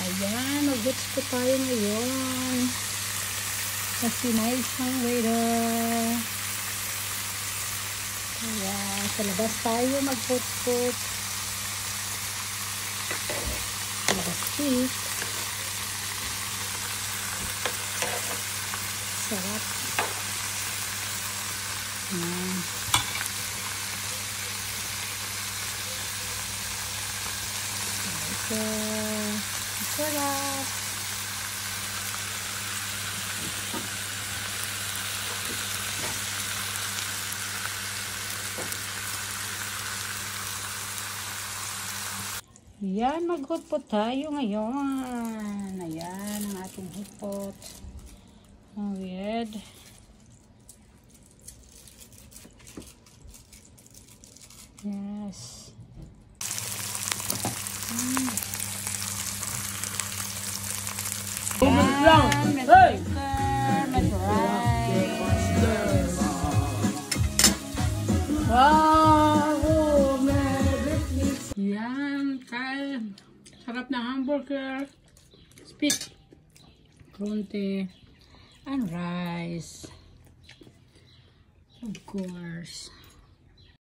Ayan, mag-goods po tayo ngayon. Kasi may isang waiter. Kaya sa labas tayo mag-put-put. Sa labas cheap. Sarap. Ayan. So, sarap. Yan, mag-hotpot tayo ngayon. Ayan, ang ating hotpot. Oh, weird. Yes. Yan, may burger, may rice. Wow! Yan, kaya sarap na hamburger. Spit. Krunte. And rice. Of course.